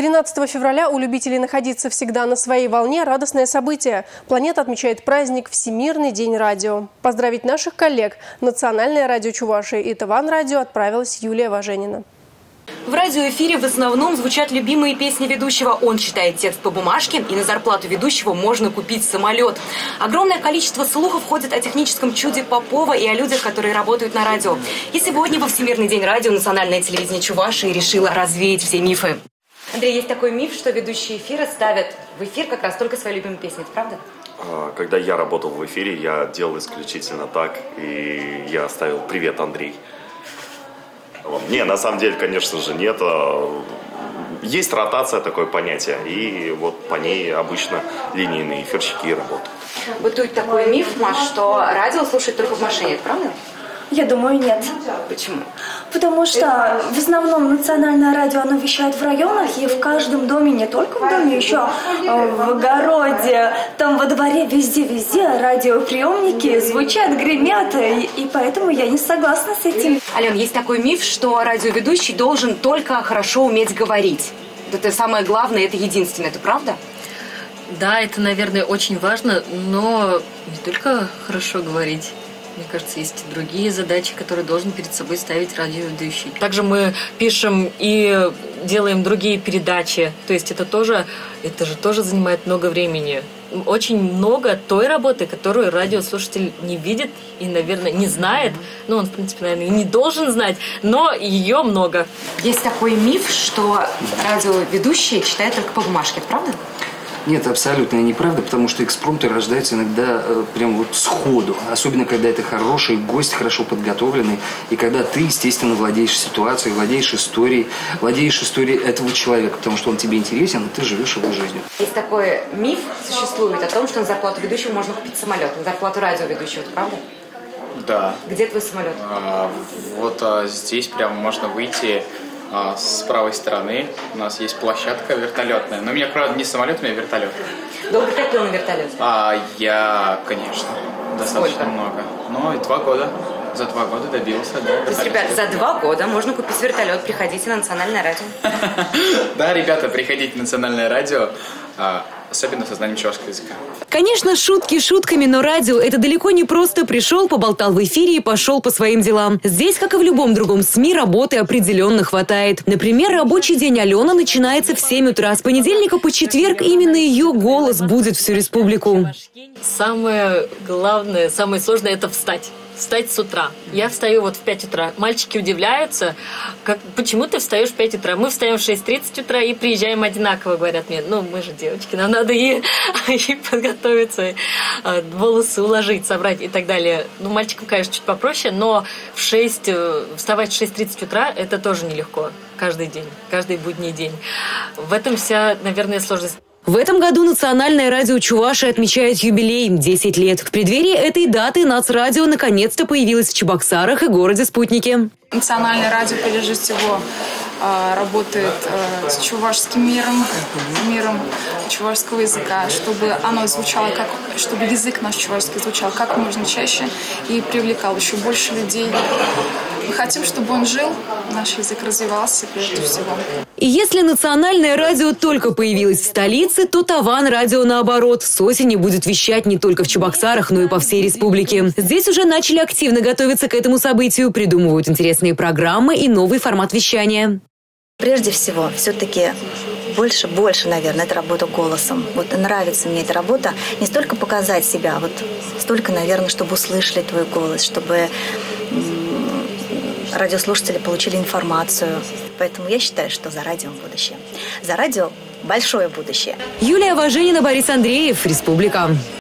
13 февраля у любителей находиться всегда на своей волне радостное событие. Планета отмечает праздник Всемирный день радио. Поздравить наших коллег Национальное радио Чувашии и ТВАН радио отправилась Юлия Важенина. В радиоэфире в основном звучат любимые песни ведущего. Он читает текст по бумажке, и на зарплату ведущего можно купить самолет. Огромное количество слухов ходит о техническом чуде Попова и о людях, которые работают на радио. И сегодня во Всемирный день радио Национальное телевидение Чувашии решило развеять все мифы. Андрей, есть такой миф, что ведущие эфира ставят в эфир как раз только свои любимые песни. Это правда? Когда я работал в эфире, я делал исключительно так, и я ставил «Привет, Андрей». Не, на самом деле, конечно же, нет. Есть ротация, такое понятие, и вот по ней обычно линейные эфирщики и работают. Бытует такой миф, Маш, что радио слушают только в машине, это правда? Я думаю, нет. Почему? Потому что в основном национальное радио, оно вещает в районах, и в каждом доме, не только в доме, еще в огороде, там во дворе, везде радиоприемники звучат, гремят, и поэтому я не согласна с этим. Ален, есть такой миф, что радиоведущий должен только хорошо уметь говорить. Это самое главное, это единственное, это правда? Да, это, наверное, очень важно, но не только хорошо говорить. Мне кажется, есть и другие задачи, которые должен перед собой ставить радиоведущий. Также мы пишем и делаем другие передачи. То есть это же тоже занимает много времени. Очень много той работы, которую радиослушатель не видит и, наверное, не знает. Ну, он, в принципе, наверное, и не должен знать, но ее много. Есть такой миф, что радиоведущий читает только по бумажке. Это правда? Нет, абсолютно неправда, потому что экспромты рождаются иногда прям вот сходу. Особенно, когда это хороший гость, хорошо подготовленный. И когда ты, естественно, владеешь ситуацией, владеешь историей этого человека, потому что он тебе интересен, и ты живешь его жизнью. Есть такой миф, существует, о том, что на зарплату ведущего можно купить самолет. На зарплату радиоведущего, это правда? Да. Где твой самолет? Здесь прямо можно выйти. С правой стороны у нас есть площадка вертолетная. Но у меня, правда, не самолет, у меня вертолет. Долго хотел на вертолет? Я, конечно, достаточно много. Но 2 года. За 2 года добился. Да, то есть, ребята, за 2 года можно купить вертолет. Приходите на Национальное радио. Да, ребята, приходите на Национальное радио. Особенно со знанием чувашского языка. Конечно, шутки шутками, но радио – это далеко не просто пришел, поболтал в эфире и пошел по своим делам. Здесь, как и в любом другом СМИ, работы определенно хватает. Например, рабочий день Алены начинается в 7 утра. С понедельника по четверг именно ее голос будет всю республику. Самое главное, самое сложное – это встать. Встать с утра. Я встаю вот в 5 утра. Мальчики удивляются, почему ты встаешь в 5 утра. Мы встаем в 6:30 утра и приезжаем одинаково, говорят мне. Ну, мы же девочки, нам надо и подготовиться, волосы уложить, собрать и так далее. Ну, мальчикам, конечно, чуть попроще, но вставать в 6:30 утра – это тоже нелегко. Каждый день, каждый будний день. В этом вся, наверное, сложность. В этом году Национальное радио Чувашии отмечает юбилей – 10 лет. В преддверии этой даты Нацрадио наконец-то появилось в Чебоксарах и городе-спутнике. Национальное радио, прежде всего, работает с чувашским миром чувашского языка, чтобы оно звучало чтобы язык наш чувашский звучал как можно чаще и привлекал еще больше людей. Мы хотим, чтобы он жил, наш язык развивался прежде всего. И если Национальное радио только появилось в столице, то ТВАН радио, наоборот, с осени будет вещать не только в Чебоксарах, но и по всей республике. Здесь уже начали активно готовиться к этому событию, придумывают интересные программы и новый формат вещания. Прежде всего, все-таки больше, наверное, это работа голосом. Вот нравится мне эта работа. Не столько показать себя, вот столько, наверное, чтобы услышали твой голос, чтобы радиослушатели получили информацию. Поэтому я считаю, что за радио будущее. За радио большое будущее. Юлия Важенина, Борис Андреев, Республика.